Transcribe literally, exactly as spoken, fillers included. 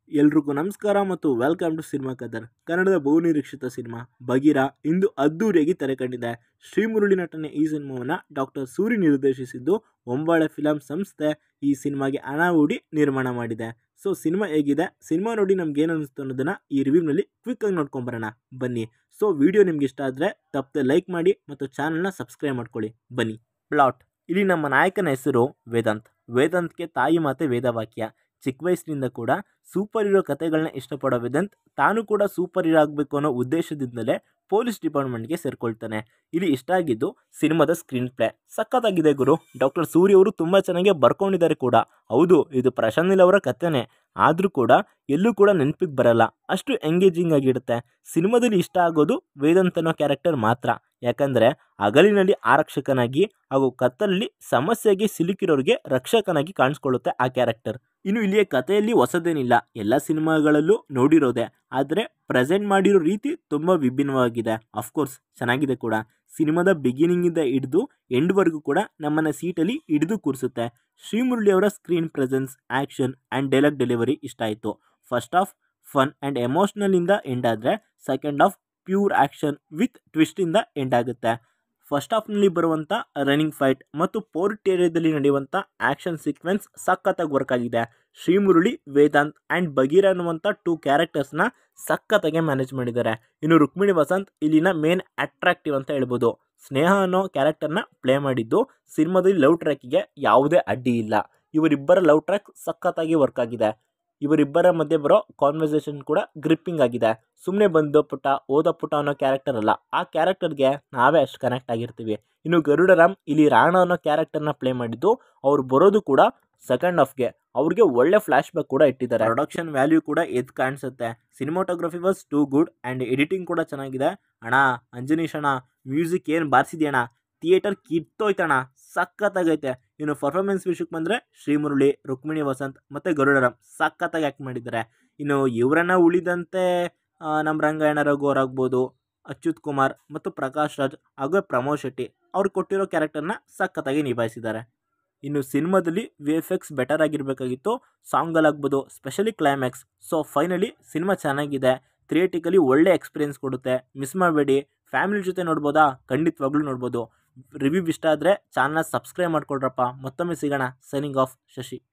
ಎಲ್ರಿಗೂ ನಮಸ್ಕಾರ ಮತ್ತು ವೆಲ್ಕಮ್ ಟು ಸಿನಿಮಾ ಕದರ್. ಕನ್ನಡದ ಬಹುನಿರೀಕ್ಷಿತ ಸಿನಿಮಾ ಬಗೀರಾ ಇಂದು ಅದ್ದೂರಿಯಾಗಿ ತೆರೆ ಕಂಡಿದೆ. ಶ್ರೀ ಮುರಳಿ ನಟನೆ ಈ ಸಿನಿಮಾವನ್ನು ಡಾಕ್ಟರ್ ಸೂರಿ ನಿರ್ದೇಶಿಸಿದ್ದು ಒಂಬಾಳೆ ಫಿಲಂ ಸಂಸ್ಥೆ ಈ ಸಿನಿಮಾಗೆ ಹಣ ಹೂಡಿ ನಿರ್ಮಾಣ ಮಾಡಿದೆ. ಸೊ ಸಿನಿಮಾ ಹೇಗಿದೆ, ಸಿನಿಮಾ ನೋಡಿ ನಮ್ಗೆ ಏನು ಅನಿಸ್ತು ಅನ್ನೋದನ್ನ ಈ ರಿವ್ಯೂನಲ್ಲಿ ಕ್ವಿಕ್ ಆಗಿ ನೋಡ್ಕೊಂಬರೋಣ ಬನ್ನಿ. ಸೊ ವಿಡಿಯೋ ನಿಮ್ಗೆ ಇಷ್ಟ ಆದರೆ ತಪ್ಪದೆ ಲೈಕ್ ಮಾಡಿ ಮತ್ತು ಚಾನಲ್ನ ಸಬ್ಸ್ಕ್ರೈಬ್ ಮಾಡ್ಕೊಳ್ಳಿ ಬನ್ನಿ. ಪ್ಲಾಟ್: ಇಲ್ಲಿ ನಮ್ಮ ನಾಯಕನ ಹೆಸರು ವೇದಾಂತ್. ವೇದಾಂತ್ಗೆ ತಾಯಿ ಮಾತೆ ವೇದವಾಕ್ಯ. ಚಿಕ್ಕ ವಯಸ್ಸಿನಿಂದ ಕೂಡ ಸೂಪರ್ ಹೀರೋ ಕಥೆಗಳನ್ನ ಇಷ್ಟಪಡೋ ವೇದಾಂತ್ ತಾನು ಕೂಡ ಸೂಪರ್ ಹೀರೋ ಆಗಬೇಕು ಅನ್ನೋ ಉದ್ದೇಶದಿಂದಲೇ ಪೊಲೀಸ್ ಡಿಪಾರ್ಟ್ಮೆಂಟ್ಗೆ ಸೇರ್ಕೊಳ್ತಾನೆ. ಇಲ್ಲಿ ಇಷ್ಟ ಆಗಿದ್ದು ಸಿನಿಮಾದ ಸ್ಕ್ರೀನ್ ಪ್ಲೇ ಸಖತ್ತಾಗಿದೆ ಗುರು. ಡಾಕ್ಟರ್ ಸೂರಿ ಅವರು ತುಂಬ ಚೆನ್ನಾಗಿ ಬರ್ಕೊಂಡಿದ್ದಾರೆ ಕೂಡ. ಹೌದು, ಇದು ಪ್ರಶಾಂತ್ ನೀಲ್ ಅವರ ಕಥೆನೇ, ಆದರೂ ಕೂಡ ಎಲ್ಲೂ ಕೂಡ ನೆನಪಿಗೆ ಬರಲ್ಲ, ಅಷ್ಟು ಎಂಗೇಜಿಂಗ್ ಆಗಿರುತ್ತೆ. ಸಿನಿಮಾದಲ್ಲಿ ಇಷ್ಟ ಆಗೋದು ವೇದಾಂತ್ ಅನ್ನೋ ಕ್ಯಾರೆಕ್ಟರ್ ಮಾತ್ರ. ಯಾಕಂದರೆ ಹಗಲಿನಲ್ಲಿ ಆರಕ್ಷಕನಾಗಿ ಹಾಗೂ ಕತ್ತಲಲ್ಲಿ ಸಮಸ್ಯೆಗೆ ಸಿಲುಕಿರೋರಿಗೆ ರಕ್ಷಕನಾಗಿ ಕಾಣಿಸ್ಕೊಳ್ಳುತ್ತೆ ಆ ಕ್ಯಾರೆಕ್ಟರ್. ಇನ್ನು ಇಲ್ಲಿಯ ಕಥೆಯಲ್ಲಿ ಹೊಸದೇನಿಲ್ಲ, ಎಲ್ಲ ಸಿನಿಮಾಗಳಲ್ಲೂ ನೋಡಿರೋದೆ, ಆದರೆ ಪ್ರೆಸೆಂಟ್ ಮಾಡಿರೋ ರೀತಿ ತುಂಬ ವಿಭಿನ್ನವಾಗಿದೆ. ಅಫ್ಕೋರ್ಸ್ ಚೆನ್ನಾಗಿದೆ ಕೂಡ. ಸಿನಿಮಾದ ಬಿಗಿನಿಂಗಿಂದ ಹಿಡಿದು ಎಂಡ್ವರೆಗೂ ಕೂಡ ನಮ್ಮನ್ನು ಸೀಟಲ್ಲಿ ಹಿಡಿದು ಕೂರಿಸುತ್ತೆ. ಶ್ರೀ ಮುರಳಿ ಅವರ screen presence, action and dialogue delivery ಇಷ್ಟ ಆಯಿತು. ಫಸ್ಟ್ ಹಾಫ್ ಫನ್ ಆ್ಯಂಡ್ ಎಮೋಷ್ನಲಿಂದ ಎಂಡ್ ಆದರೆ second half pure action with ಟ್ವಿಸ್ಟಿಂದ ಎಂಡ್ ಆಗುತ್ತೆ. ಫಸ್ಟ್ ಹಾಫ್ನಲ್ಲಿ ಬರುವಂಥ ರನ್ನಿಂಗ್ ಫೈಟ್ ಮತ್ತು ಪೋರ್ಟ್ ಏರಿಯಾದಲ್ಲಿ ನಡೆಯುವಂಥ ಆ್ಯಕ್ಷನ್ ಸೀಕ್ವೆನ್ಸ್ ಸಖತ್ತಾಗಿ ವರ್ಕ್ ಆಗಿದೆ. ಶ್ರೀ ಮುರಳಿ, ವೇದಾಂತ್ ಆ್ಯಂಡ್ ಬಗೀರಾ ಅನ್ನುವಂಥ ಟೂ ಕ್ಯಾರೆಕ್ಟರ್ಸ್ನ ಸಖತ್ತಾಗೆ ಮ್ಯಾನೇಜ್ ಮಾಡಿದ್ದಾರೆ. ಇನ್ನು ರುಕ್ಮಿಣಿ ವಸಂತ್ ಇಲ್ಲಿನ ಮೇನ್ ಅಟ್ರಾಕ್ಟಿವ್ ಅಂತ ಹೇಳ್ಬೋದು. ಸ್ನೇಹ ಅನ್ನೋ ಕ್ಯಾರೆಕ್ಟರ್ನ ಪ್ಲೇ ಮಾಡಿದ್ದು ಸಿನಿಮಾದಲ್ಲಿ ಲವ್ ಟ್ರ್ಯಾಕಿಗೆ ಯಾವುದೇ ಅಡ್ಡಿ ಇಲ್ಲ. ಇವರಿಬ್ಬರ ಲವ್ ಟ್ರ್ಯಾಕ್ ಸಖತ್ತಾಗಿ ವರ್ಕ್ ಆಗಿದೆ. ಇವರಿಬ್ಬರ ಮಧ್ಯೆ ಬರೋ ಕಾನ್ವರ್ಸೇಷನ್ ಕೂಡ ಗ್ರಿಪ್ಪಿಂಗ್ ಆಗಿದೆ. ಸುಮ್ಮನೆ ಬಂದೋ ಪುಟ ಓದೋ ಪುಟ ಅನ್ನೋ ಕ್ಯಾರೆಕ್ಟರ್ ಅಲ್ಲ, ಆ ಕ್ಯಾರೆಕ್ಟರ್ಗೆ ನಾವೇ ಅಷ್ಟು ಕನೆಕ್ಟ್ ಆಗಿರ್ತೀವಿ. ಇನ್ನು ಗರುಡರಾಮ್ ಇಲ್ಲಿ ರಾಣ ಅನ್ನೋ ಕ್ಯಾರೆಕ್ಟರ್ನ ಪ್ಲೇ ಮಾಡಿದ್ದು, ಅವ್ರು ಬರೋದು ಕೂಡ ಸೆಕೆಂಡ್ ಹಾಫ್ಗೆ. ಅವ್ರಿಗೆ ಒಳ್ಳೆ ಫ್ಲ್ಯಾಶ್ ಬ್ಯಾಕ್ ಕೂಡ ಇಟ್ಟಿದ್ದಾರೆ. ಪ್ರೊಡಕ್ಷನ್ ವ್ಯಾಲ್ಯೂ ಕೂಡ ಎದ್ದು ಕಾಣಿಸುತ್ತೆ. Cinematography was too good and editing ಕೂಡ ಚೆನ್ನಾಗಿದೆ. ಅಣ್ಣ ಅಂಜನೀಶ್ ಅಣ್ಣ, ಮ್ಯೂಸಿಕ್ ಏನು ಬಾರಿಸಿದ್ಯಣ್ಣ, ಥಿಯೇಟರ್ ಕಿತ್ತೋಯ್ತಣ್ಣ, ಸಖತ್ತಾಗೈತೆ. ಇನ್ನು ಪರ್ಫಾರ್ಮೆನ್ಸ್ ವಿಷಯಕ್ಕೆ ಬಂದರೆ ಶ್ರೀ ಮುರಳಿ, ರುಕ್ಮಿಣಿ ವಸಂತ್ ಮತ್ತು ಗರುಡರಾಮ್ ಸಖತ್ತಾಗಿ ಆ್ಯಕ್ಟ್ ಮಾಡಿದ್ದಾರೆ. ಇನ್ನು ಇವರನ್ನು ಉಳಿದಂತೆ ನಮ್ಮ ರಂಗಾಯಣ ರಘು ಅವರಾಗ್ಬೋದು, ಅಚ್ಯುತ್ ಕುಮಾರ್ ಮತ್ತು ಪ್ರಕಾಶ್ ರಾಜ್ ಹಾಗೂ ಪ್ರಮೋದ್ ಶೆಟ್ಟಿ ಅವ್ರು ಕೊಟ್ಟಿರೋ ಕ್ಯಾರೆಕ್ಟರ್ನ ಸಖತ್ತಾಗಿ ನಿಭಾಯಿಸಿದ್ದಾರೆ. ಇನ್ನು ಸಿನಿಮಾದಲ್ಲಿ ವಿ ಎಫ್ ಎಕ್ಸ್ ಬೆಟರ್ ಆಗಿರಬೇಕಾಗಿತ್ತು, ಸಾಂಗಲ್ಲಾಗ್ಬೋದು, specially climax. So finally cinema ಚೆನ್ನಾಗಿದೆ, ಥಿಯೇಟಿಕಲಿ ಒಳ್ಳೆ ಎಕ್ಸ್ಪೀರಿಯನ್ಸ್ ಕೊಡುತ್ತೆ. ಮಿಸ್ ಮಾಡಬೇಡಿ. ಫ್ಯಾಮಿಲಿ ಜೊತೆ ನೋಡ್ಬೋದಾ? ಖಂಡಿತವಾಗ್ಲೂ ನೋಡ್ಬೋದು. ರಿವ್ಯೂ ಇಷ್ಟ ಆದರೆ ಚಾನಲ್ನ ಸಬ್ಸ್ಕ್ರೈಬ್ ಮಾಡ್ಕೊಳ್ರಪ್ಪ. ಮತ್ತೊಮ್ಮೆ ಸಿಗೋಣ. Signing off, Shashi.